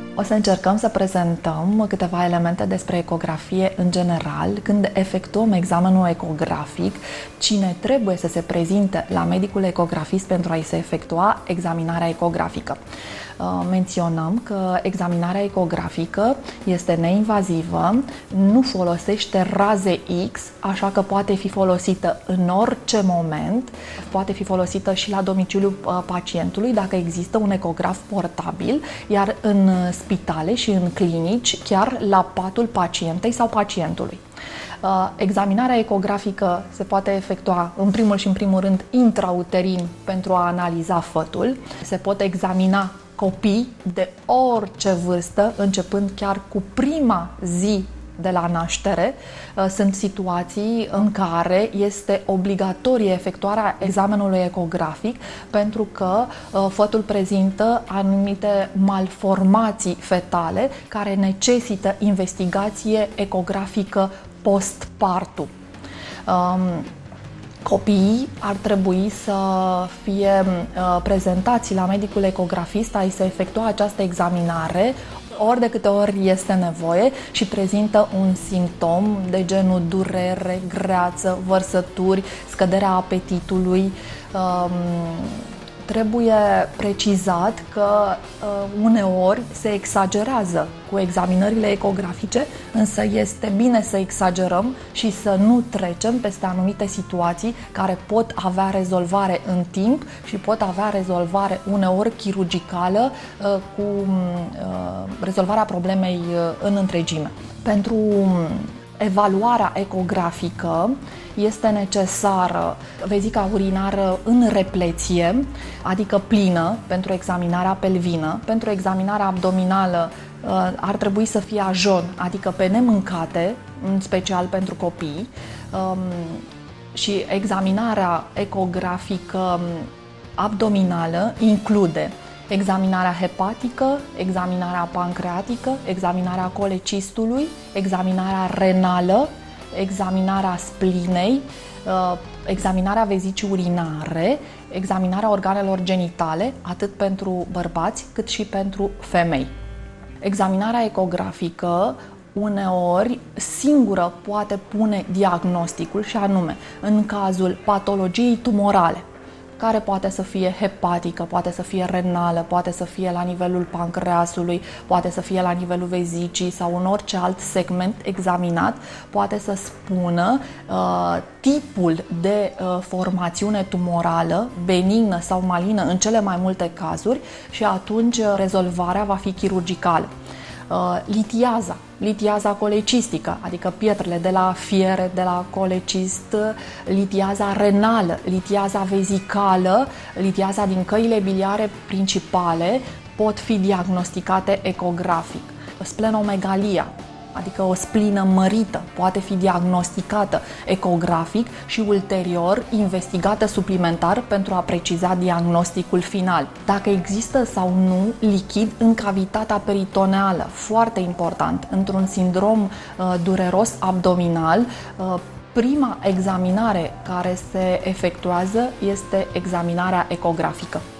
O să încercăm să prezentăm câteva elemente despre ecografie în general. Când efectuăm examenul ecografic, cine trebuie să se prezinte la medicul ecografist pentru a-i se efectua examinarea ecografică. Menționăm că examinarea ecografică este neinvazivă, nu folosește raze X, așa că poate fi folosită în orice moment, poate fi folosită și la domiciliul pacientului dacă există un ecograf portabil, iar în spitale și în clinici chiar la patul pacientei sau pacientului. Examinarea ecografică se poate efectua în primul rând intrauterin pentru a analiza fătul. Se pot examina copii de orice vârstă, începând chiar cu prima zi de la naștere. Sunt situații în care este obligatorie efectuarea examenului ecografic pentru că fătul prezintă anumite malformații fetale care necesită investigație ecografică postpartum. Copiii ar trebui să fie prezentați la medicul ecografist a-i se efectua această examinare ori de câte ori este nevoie și prezintă un simptom de genul durere, greață, vărsături, scăderea apetitului. Trebuie precizat că uneori se exagerează cu examinările ecografice, însă este bine să exagerăm și să nu trecem peste anumite situații care pot avea rezolvare în timp și pot avea rezolvare uneori chirurgicală cu rezolvarea problemei în întregime. Pentru evaluarea ecografică este necesară vezica urinară în repleție, adică plină, pentru examinarea pelvină. Pentru examinarea abdominală ar trebui să fie ajon, adică pe nemâncate, în special pentru copii, și examinarea ecografică abdominală include examinarea hepatică, examinarea pancreatică, examinarea colecistului, examinarea renală, examinarea splinei, examinarea vezicii urinare, examinarea organelor genitale, atât pentru bărbați cât și pentru femei. Examinarea ecografică uneori singură poate pune diagnosticul și anume în cazul patologiei tumorale, care poate să fie hepatică, poate să fie renală, poate să fie la nivelul pancreasului, poate să fie la nivelul vezicii sau în orice alt segment examinat, poate să spună tipul de formațiune tumorală, benignă sau malignă în cele mai multe cazuri și atunci rezolvarea va fi chirurgicală. Litiaza colecistică, adică pietrele de la fiere, de la colecist, litiaza renală, litiaza vezicală, litiaza din căile biliare principale pot fi diagnosticate ecografic. Splenomegalia, adică o splină mărită, poate fi diagnosticată ecografic și ulterior investigată suplimentar pentru a preciza diagnosticul final. Dacă există sau nu lichid în cavitatea peritoneală, foarte important, într-un sindrom dureros abdominal, prima examinare care se efectuează este examinarea ecografică.